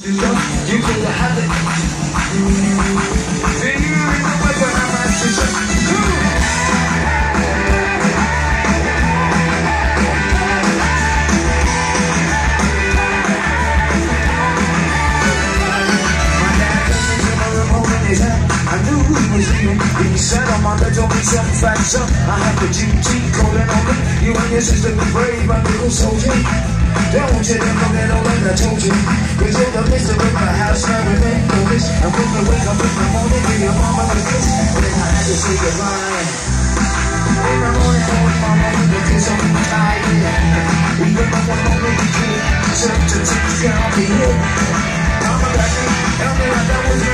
You could have it. See you in the way when I'm at you. I knew he was leaving. He said I'm on the told me something facts up. I had the GT calling on me. You and your sister be brave, my little soldier. Don't you ever forget all that I told you. Cause you're the mister of my house, never remember this. I'm gonna wake up in the morning, give your mama a kiss. And then I had to say goodbye. In the morning, I want my mama to kiss on my eye. Even though I'm only a kid, certain things can't be hit. Mama got me, help me like that was